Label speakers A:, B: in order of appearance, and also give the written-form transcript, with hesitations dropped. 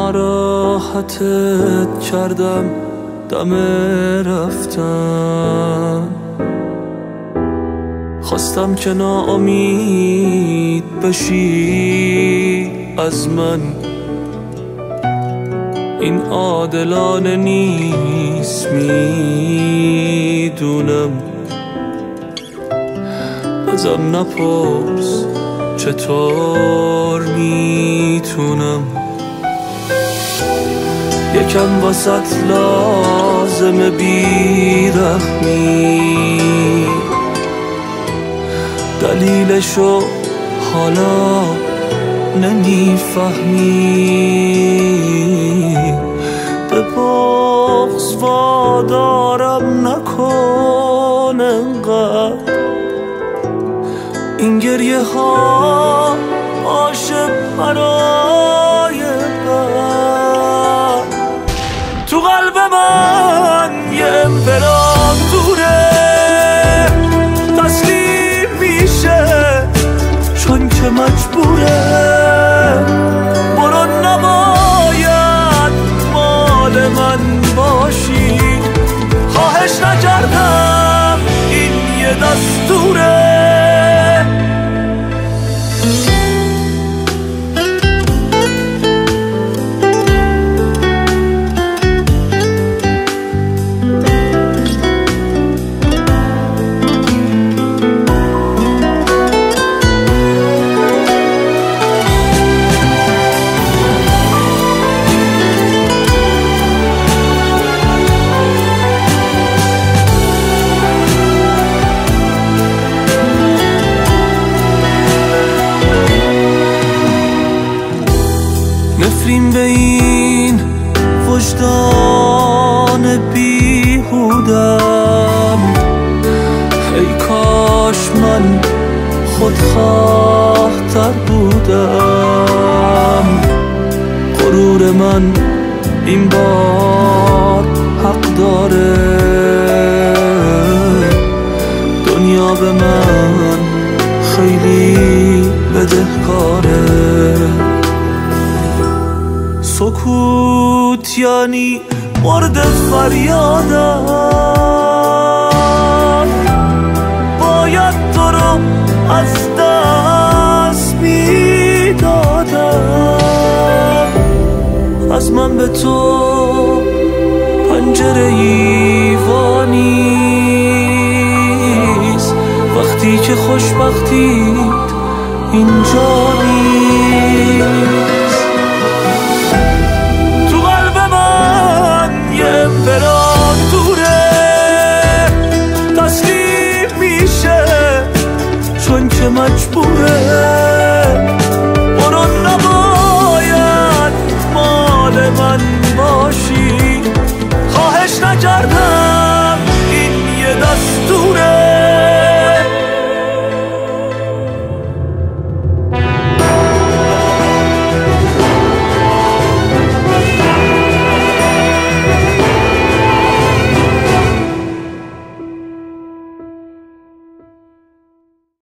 A: ناراحتت کردم دم رفتن، خواستم که ناامید بشی از من. این عادلانه نیست میدونم، ازم نپرس چطور میتونم. یکم واسط لازمه بیرحمی، دلیلشو حالا نمیفهمی. به بغض وادارم نکن انقدر، این گریه ها باشه برای بعد. تو قلب من یه امپراتوره تسلیم میشه چون که مجبوره. برو نباید مال من باشی، خواهش نکردم این یه دستوره. نفرین به این وجدان بیهودم، ای کاش من خودخواه تر بودم. غرور من این بار حق داره، دنیا به من خیلی بدهکاره. سکوت یعنی مورد فریادم، باید تو رو از دست میدادم. از من به تو پنجره ایوانیست وقتی که خوشبختیت اینجا نیست. امپراتوره تسلیم میشه چون که مجبوره. برو نباید مال من باشه،